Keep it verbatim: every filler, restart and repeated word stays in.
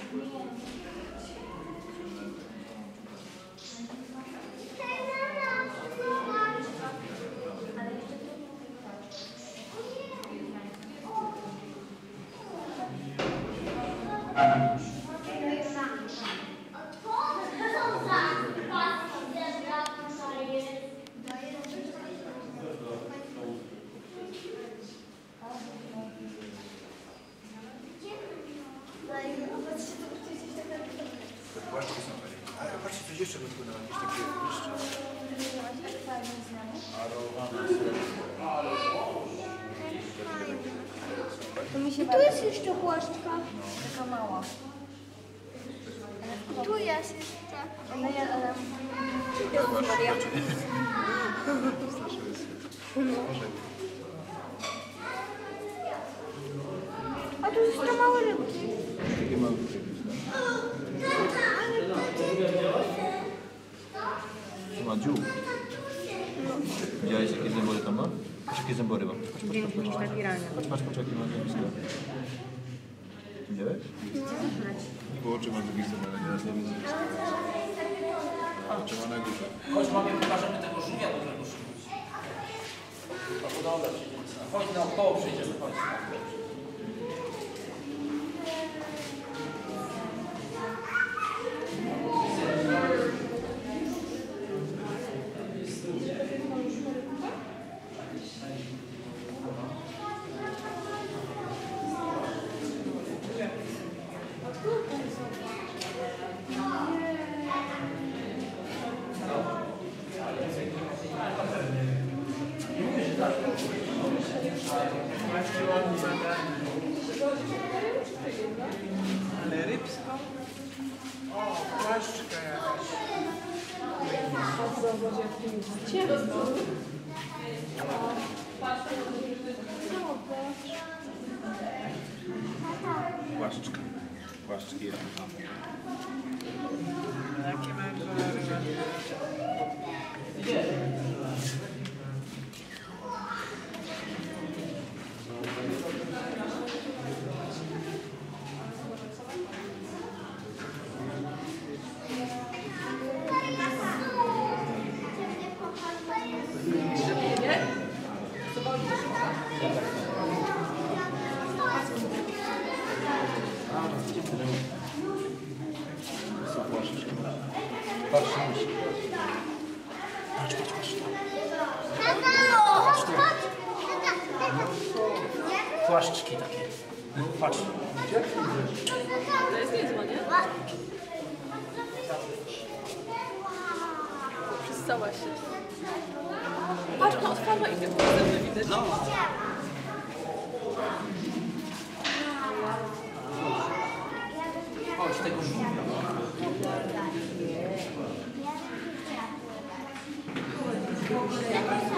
Płaszczki są fajne. Ale patrzcie, coś jeszcze wypłynęło, jakieś takie jeszcze. I tu jest jeszcze płaszczka. Taka mała. I tu jest jeszcze. Ale ja, ale... A tu jest te małe rybki. Takie małe rybki. Tu ma dziób. Widziałeś, jakie zębory tam ma? Patrz, jakie zębory ma. Patrz, patrz, patrz, patrz. Patrz, patrz, patrz, jakie ma zębisko. Widziałeś? Bo oczy ma z drugiej strony, ale teraz nie widzę. Oczy ma na górze. Chodź, mamie, pokażemy tego żółwia, dobrego szukać. No dobra, przyjdziemy. Chodź naokoło, przyjdziemy, chodź. Ale rybsko? O, płaszczka jakaś. Płaszczka. Płaszczki. Jakie masz ryby? Patrz, patrz. Płaszczki takie. Patrz. To jest niezła, nie? Przystała się. Patrz, no otwarła i tylko zęby widać. No. Chodź, tego żółwia. Jakoś